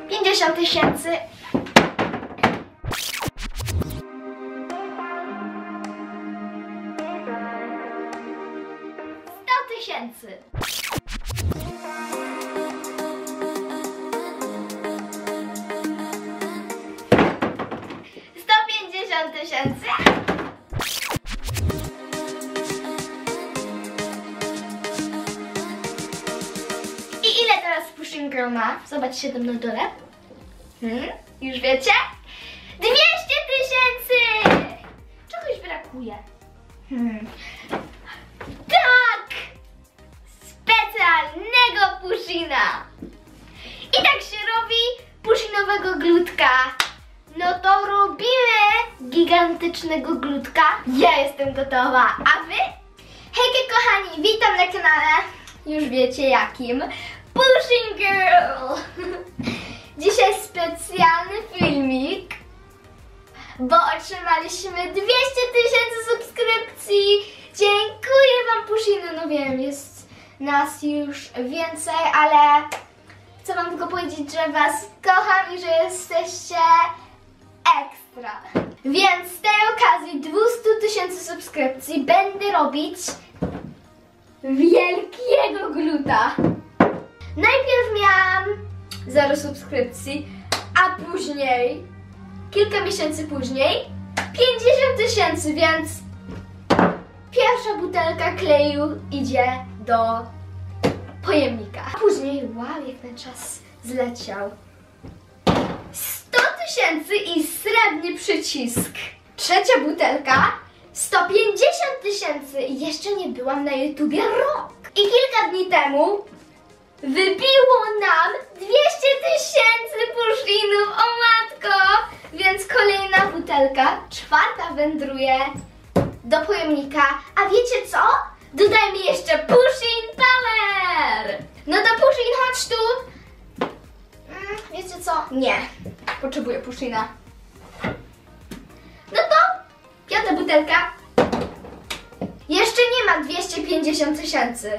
50 tysięcy. 100 tysięcy. 150 tysięcy. I ile teraz Pushing Girl ma? Zobaczcie tam na dole. Już wiecie? 200 tysięcy! Czegoś brakuje. Tak! Specjalnego Pushina! I tak się robi Pushinowego glutka. No to robimy gigantycznego glutka. Ja jestem gotowa, a wy? Hejka kochani, witam na kanale. Już wiecie jakim. Pushing Girl! Dzisiaj specjalny filmik, bo otrzymaliśmy 200 tysięcy subskrypcji. Dziękuję wam, Pushiny. No wiem, jest nas już więcej, ale chcę wam tylko powiedzieć, że was kocham i że jesteście ekstra. Więc z tej okazji 200 tysięcy subskrypcji będę robić wielkiego gluta. Najpierw miałam 0 subskrypcji, a później, kilka miesięcy później, 50 tysięcy, więc pierwsza butelka kleju idzie do pojemnika. A później, wow, jak ten czas zleciał. 100 tysięcy i srebrny przycisk. Trzecia butelka, 150 tysięcy i jeszcze nie byłam na YouTubie rok. I kilka dni temu wybiło nam 200 tysięcy Pushinów, o matko! Więc kolejna butelka, czwarta wędruje do pojemnika. A wiecie co? Dodajmy jeszcze Pushin Power! No to Pushin, chodź tu! Wiecie co? Nie. Potrzebuję Pushina. No to piąta butelka. Jeszcze nie ma 250 tysięcy.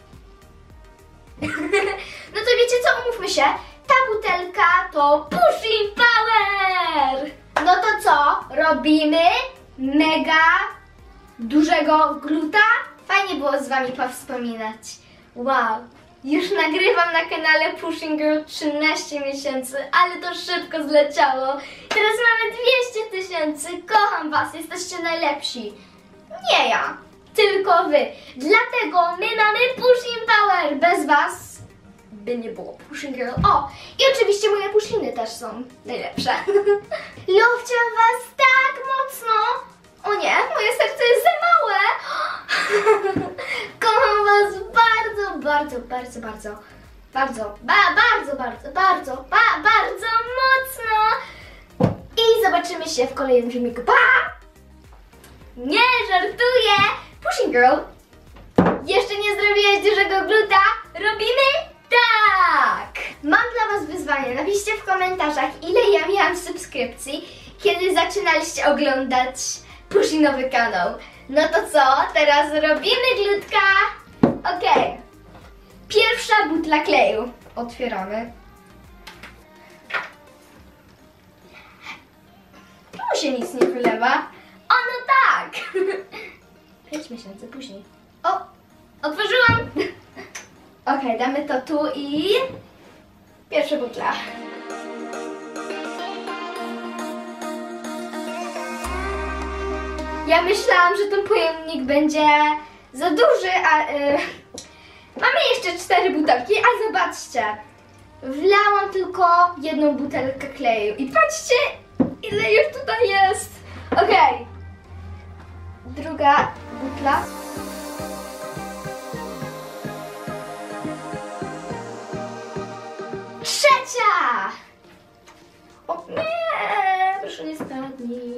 No to wiecie co? Umówmy się. Ta butelka to Pushin Power! No to co? Robimy mega dużego gluta? Fajnie było z wami powspominać. Wow. Już nagrywam na kanale Pushing Girl 13 miesięcy, ale to szybko zleciało. Teraz mamy 200 tysięcy. Kocham was, jesteście najlepsi. Nie ja, tylko wy. Dlatego my mamy Pushin Power. Bez was by nie było Pushing Girl. O, i oczywiście moje Pushiny też są najlepsze. Lubciam was tak mocno. O nie, moje serce jest za małe. Kocham was bardzo mocno. I zobaczymy się w kolejnym filmiku. Pa! Nie, żartuję. Pushing Girl, jeszcze nie zrobiłeś dużego gluta? Robimy tak! Mam dla was wyzwanie. Napiszcie w komentarzach, ile ja miałam subskrypcji, kiedy zaczynaliście oglądać Pushinowy kanał. No to co? Teraz robimy glutka. Okej. Pierwsza butla kleju. Otwieramy. Tu się nic nie wylewa. O, no tak! 5 miesięcy później. O! Otworzyłam! Okej, damy to tu i... Pierwsza butla. Ja myślałam, że ten pojemnik będzie za duży, a mamy jeszcze 4 butelki, a zobaczcie, wlałam tylko 1 butelkę kleju i patrzcie, ile już tutaj jest. Okej, druga butla. Trzecia! O nie, proszę nie spadnij.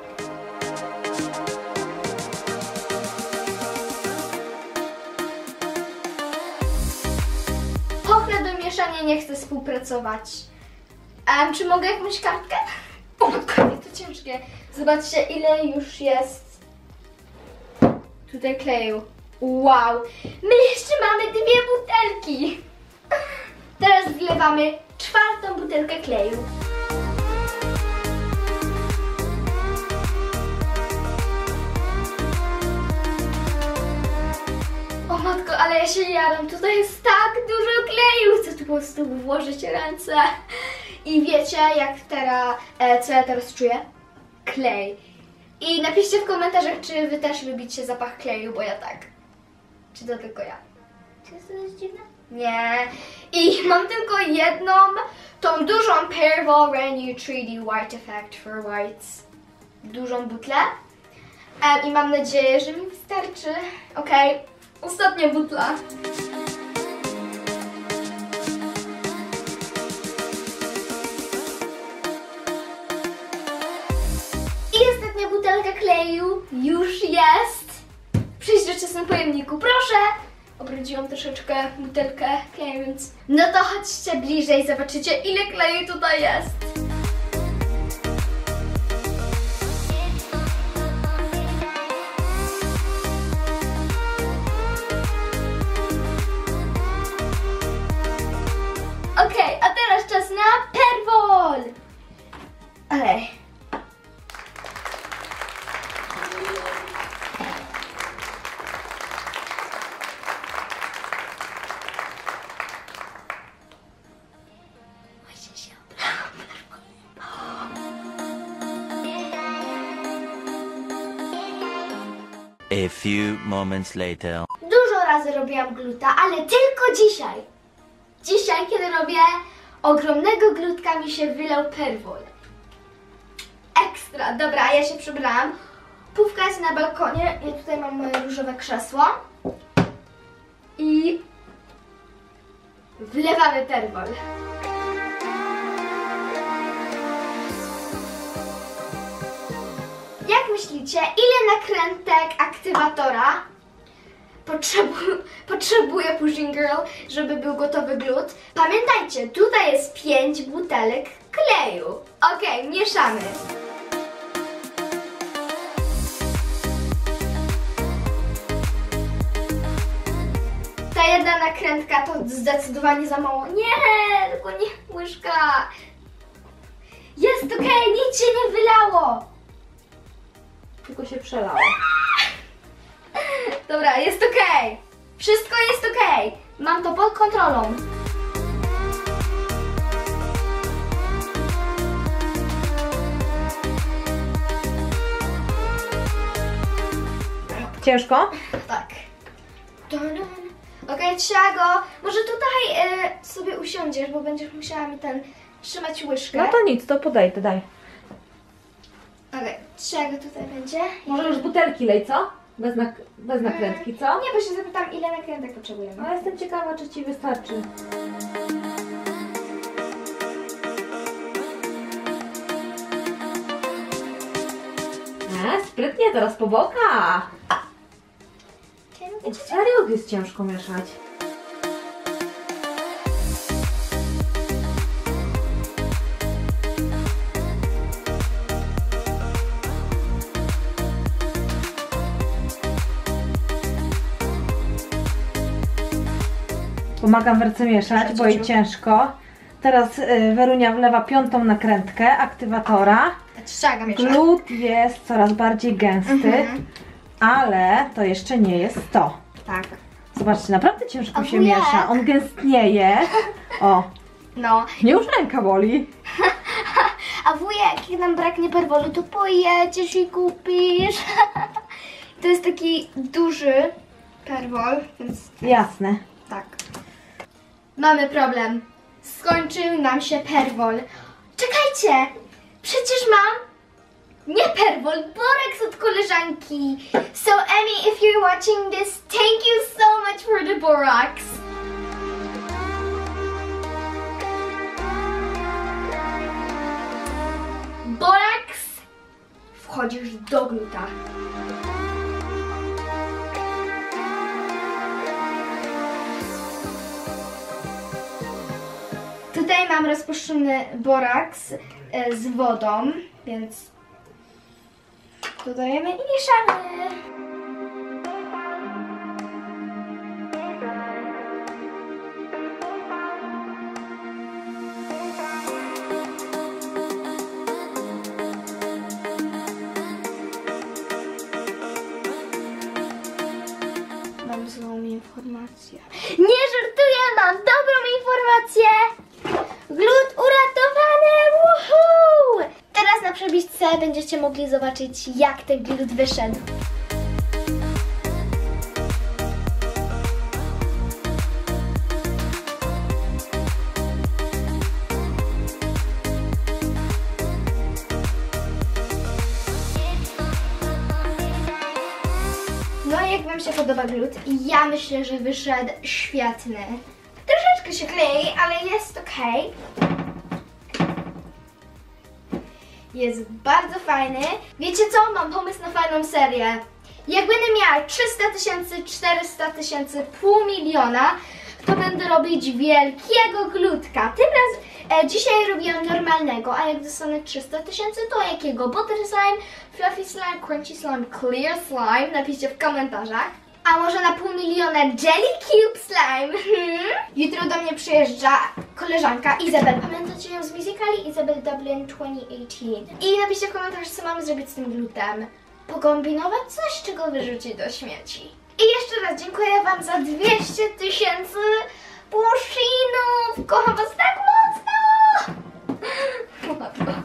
Pochna do mieszania nie chce współpracować. Czy mogę jakąś kartkę? O, to ciężkie. Zobaczcie, ile już jest tutaj kleju. Wow! My jeszcze mamy 2 butelki. Teraz wlewamy 4. butelkę kleju. O matko, ale ja się jaram, tutaj jest tak dużo kleju, chcę tu po prostu włożyć ręce. I wiecie, jak teraz, co ja teraz czuję? Klej. I napiszcie w komentarzach, czy wy też lubicie zapach kleju, bo ja tak. Czy to tylko ja? Czy to jest dziwne? Nie. I mam tylko jedną, tą dużą Perwoll Renew 3D White Effect for Whites. Dużą butlę. I mam nadzieję, że mi wystarczy. Okej, ostatnia butla. I ostatnia butelka kleju już jest. Przeźroczysty na pojemniku, proszę. Obrudziłam troszeczkę butelkę kleju, więc... No to chodźcie bliżej, zobaczycie, ile kleju tutaj jest. Okej, a teraz czas na Perwoll. Okej. A few moments later. Dużo razy robiłam gluta, ale tylko dzisiaj. Dzisiaj, kiedy robię ogromnego glutka, mi się wylał Perwoll. Ekstra. Dobra, a ja się przebrałam. Pówka jest na balkonie. Ja tutaj mam moje różowe krzesło. I wlewamy Perwoll. Jak myślicie, ile nakrętek aktywatora potrzebuje Pushing Girl, żeby był gotowy glut? Pamiętajcie, tutaj jest 5 butelek kleju. Okej, mieszamy. Ta jedna nakrętka to zdecydowanie za mało. Nie, tylko nie łyżka. Jest okej, nic się nie wylało. Tylko się przelało. Dobra, jest okej. Wszystko jest okej. Mam to pod kontrolą. Ciężko? Tak. Okej, Thiago, może tutaj sobie usiądziesz, bo będziesz musiała mi trzymać łyżkę. No to nic, to podejdę, daj. Okej, Thiago tutaj będzie. Może już butelki lej, co? Bez nakrętki, co? Nie, bo się zapytam, ile nakrętek potrzebujemy. No jestem ciekawa, czy Ci wystarczy. Sprytnie, teraz po bokach. Serio jest ciężko mieszać. Pomagam Werce mieszać, bo jej ciężko. Teraz Werunia wlewa 5. nakrętkę aktywatora. Thiago miesza. Glut jest coraz bardziej gęsty, ale to jeszcze nie jest to. Tak. Zobaczcie, naprawdę ciężko A się wujek? miesza. On gęstnieje. O, No. mnie już ręka boli. A wujek, jak nam braknie Perwollu, to pojedziesz i kupisz. To jest taki duży Perwoll, więc Jasne. tak. Mamy problem. Skończył nam się Perwoll. Czekajcie! Przecież mam nie Perwoll, Borax od koleżanki. So Emmy, if you're watching this, thank you so much for the Borax. Borax, wchodzisz do gluta. Tutaj mam rozpuszczony boraks z wodą, więc dodajemy i mieszamy. mam złą informację. Nie żartuję, mam dobrą informację! Glut uratowany! Woohoo! Teraz na przebiżce będziecie mogli zobaczyć, jak ten glut wyszedł. No jak wam się podoba glut? Ja myślę, że wyszedł świetny. Troszeczkę się klei, ale jest okej. Jest bardzo fajny. Wiecie co? Mam pomysł na fajną serię. Jak będę miała 300 000, 400 000, pół miliona, to będę robić wielkiego glutka. Tym razem dzisiaj robiłam normalnego, a jak dostanę 300 000, to jakiego? Butter slime, fluffy slime, crunchy slime, clear slime. Napiszcie w komentarzach. A może na pół miliona jelly cube slime? Jutro do mnie przyjeżdża koleżanka Izabel. Pamiętacie ją z musicali? Izabel Dublin 2018. I napiszcie w komentarzach, co mamy zrobić z tym glutem. Pokombinować coś, czego wyrzucić do śmieci. I jeszcze raz dziękuję wam za 200 000 puszynów. Kocham was tak mocno.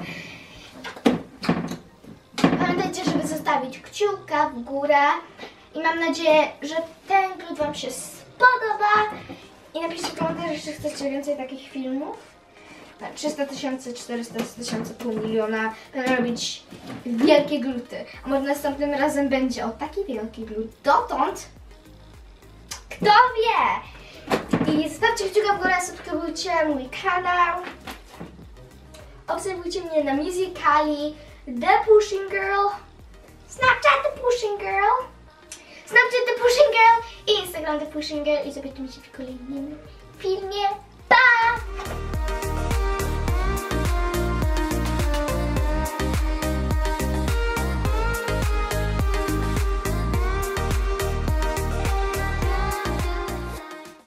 Pamiętajcie, żeby zostawić kciuka w górę. I mam nadzieję, że ten glut wam się spodoba. I napiszcie w komentarzach, czy chcecie więcej takich filmów. 300 000, 400 000, pół miliona. Będę robić wielkie gluty. A może następnym razem będzie o taki wielki glut. Dotąd, kto wie? I zostawcie kciuka w górę, subskrybujcie mój kanał. Obserwujcie mnie na Musical.ly, The Pushing Girl, Snapchat The Pushing Girl, Snapchat The Pushing Girl i Instagram The Pushing Girl. I zobaczymy się w kolejnym filmie. Pa!